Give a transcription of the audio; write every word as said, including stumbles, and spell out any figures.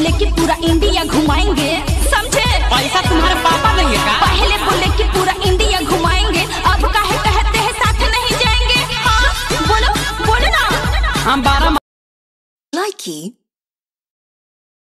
बोले कि पूरा इंडिया घुमाएंगे, समझे? पैसा तुम्हारे पापा देंगे का? पहले बोले कि पूरा इंडिया घुमाएंगे, अब काहे कहते हैं साथ नहीं जाएंगे? हाँ बोलो बोलो ना। हम बारह Likey